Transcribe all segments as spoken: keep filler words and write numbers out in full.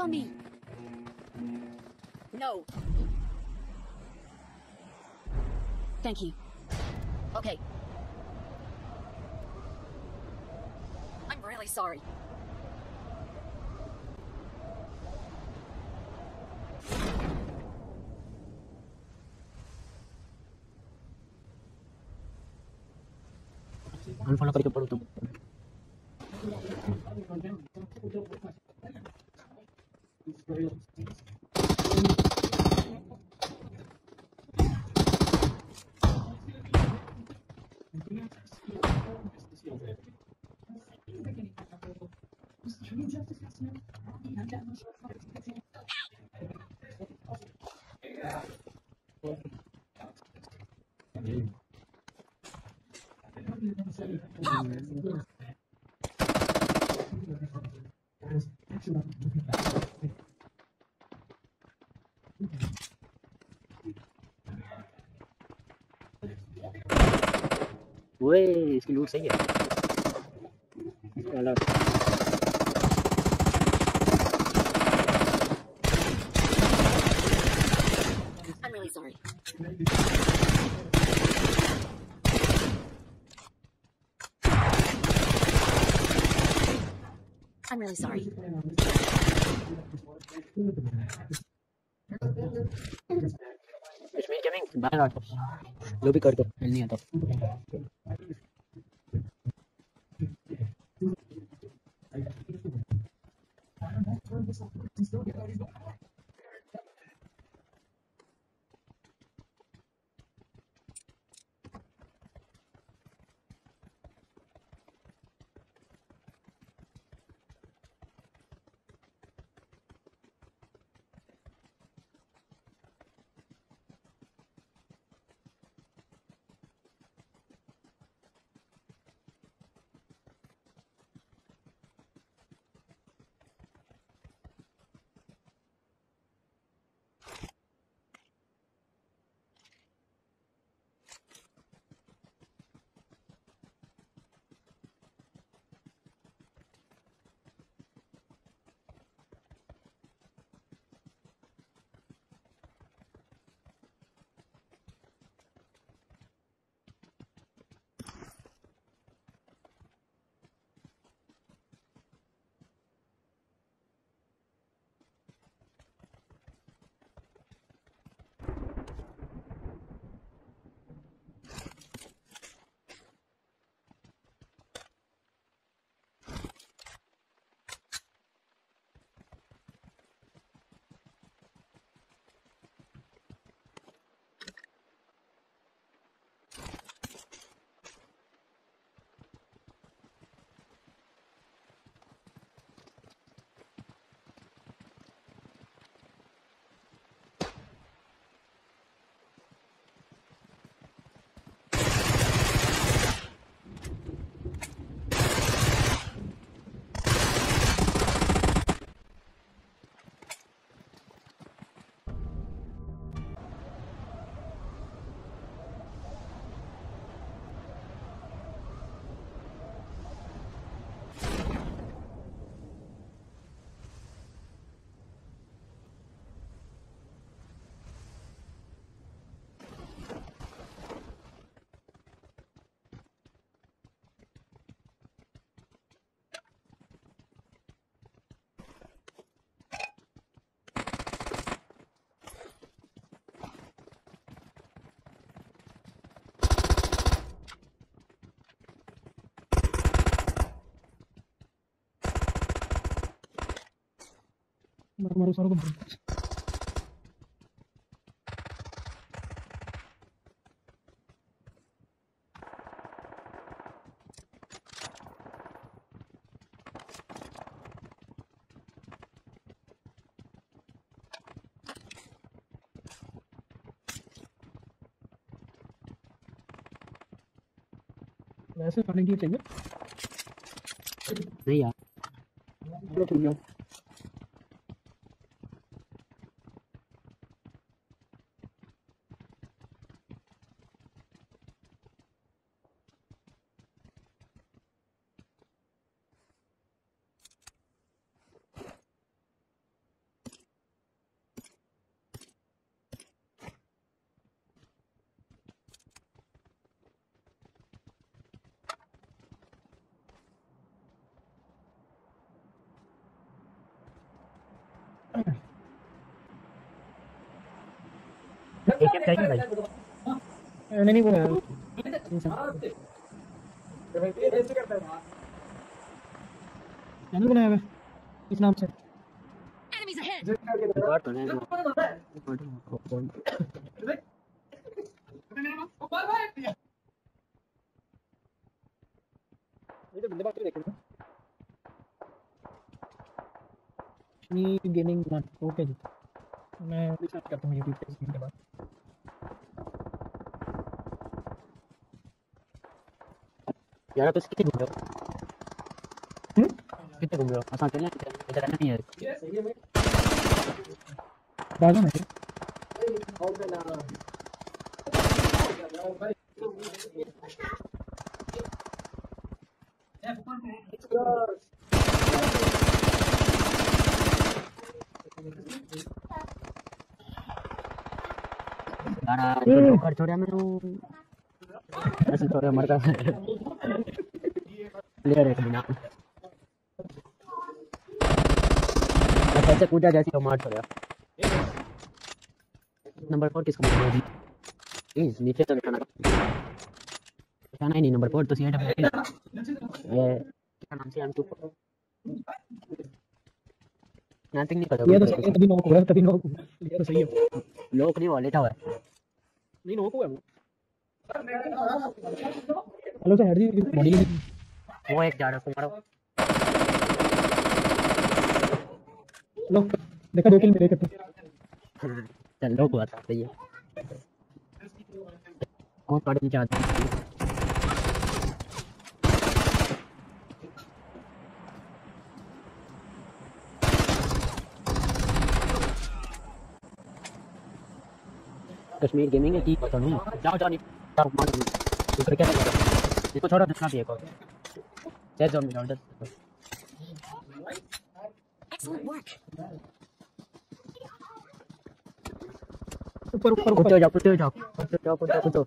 on me! No. Thank you. Okay. I'm really sorry. Unfollow करके पढ़ो तुम। वो इसकी लूट सही है वाला। I'm really sorry. I'm really sorry. इसमें क्या मैं बाहर आता लो भी कर दो नहीं आता। मारो मारो सारों को। वैसे खाने के लिए चाहिए नहीं यार चलो ठीक है। एक एक चाहिए भाई। नहीं नहीं वो है चैनल बनाया हुआ है इस नाम से। Enemies ahead! रिकॉर्ड तो नहीं ये तो बंदे बात तो देखेंगे नी गेमिंग वन। ओके जी मैं रिसर्च करता हूँ यूट्यूब पे इस गेम के बाद। यार तो कितने घूम रहे हो कितने घूम रहे हो आसान चलना इधर रहना नहीं है बाजू में यार जो कर छोड़ा मैं ऐसे छोड़ा मरता प्लेयर है बिना ऐसे कूदा जैसे तो मार छोड़ा। नंबर फोर किसको मार दिया इस नीचे तो निशाना निशाना ही नहीं नंबर फोर तो सी डब्ल्यू ये क्या नाम से एम टू नथिंग नहीं कर ये तो सही है तभी नॉक हुआ तभी नॉक हुआ ये तो सही है लॉक नहीं हुआ लेटा हुआ है नहीं नॉक हुआ वो हेलो सर हरजी बॉडी वो एक जा रहा है मारो लो देखा दो किल मेरे करते चल लोग हुआ था सही है कौन पढ़ना चाहता है कश्मीर गेमिंग है की पता नहीं जाओ जाओ नहीं जाओ मार दो दूसरे क्या कर इसको छोड़ो दूसरा भी एक और चेक जोन में ऑर्डर Excellent work! ऊपर ऊपर ऊपर जाओ ऊपर जाओ ऊपर जाओ ऊपर जाओ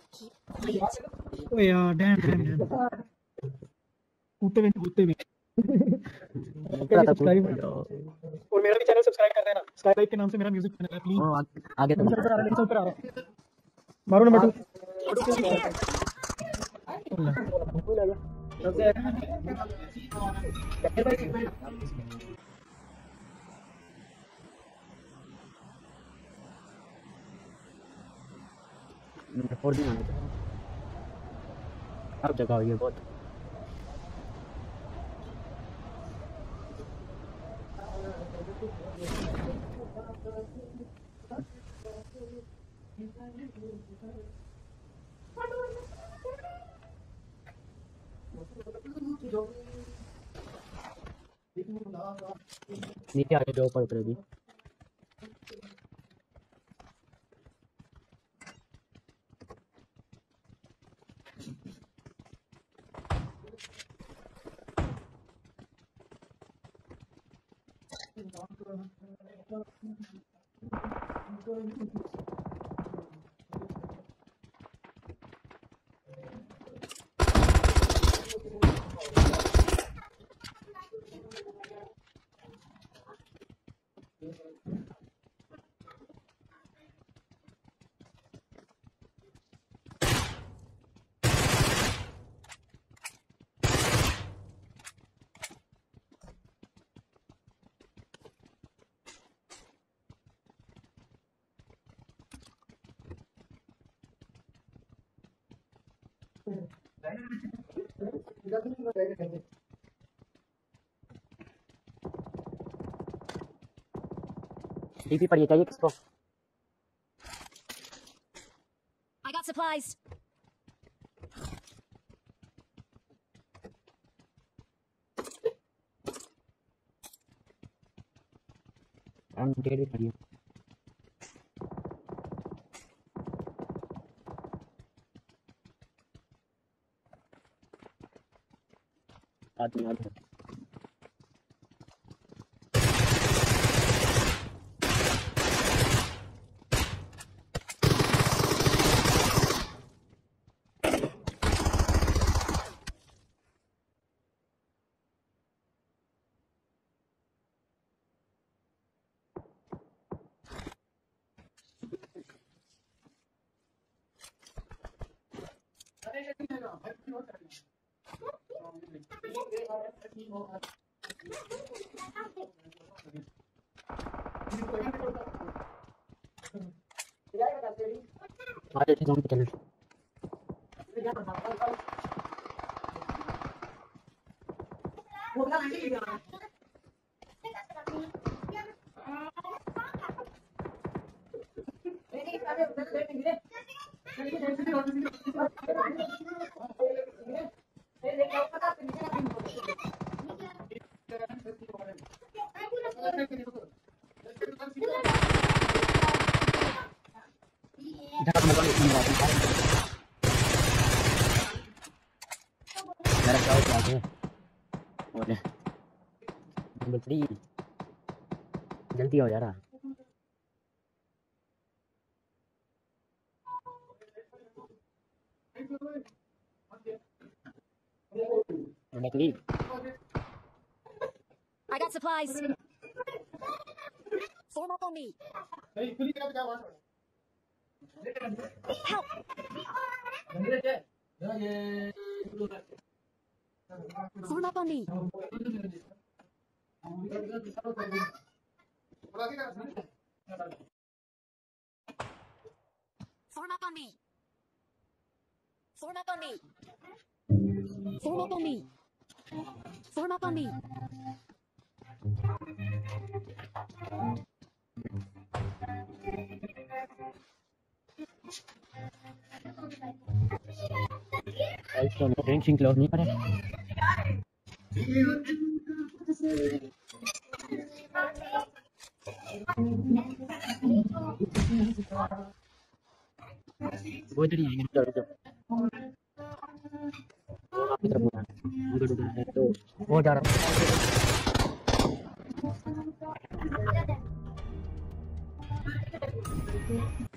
ओए यार डैम डैम डैम कूदते हुए कूदते हुए सब्सक्राइब और मेरा भी चैनल सब्सक्राइब कर देना स्काई लाइफ के नाम से मेरा म्यूजिक चैनल है प्लीज आगे तो ऊपर आ रहा है ऊपर आ रहा है मारो नंबर टू नंबर फोर भी आना चाहिए अब जगह हुई है बहुत नीचे आके जो ऊपर उतरेगी टीपी पर ये चाहिए किसको I got supplies! हम डेढ़ करिए आदमी आदमी आगे से जोन पे चले इधर अपने को नंबर आते हैं मेरा क्या होता है और नंबर थ्री जल्दी हो जा रहा number three I got supplies. Form up on me. Help. Form up on me. Form up on me. Form up on me. Form up on me. Form up on me. इसको drinking close नहीं करे वो इधर ही आएंगे इधर इधर आपकी तरफ मुड़ा उधर उधर है तो वो जा रहा है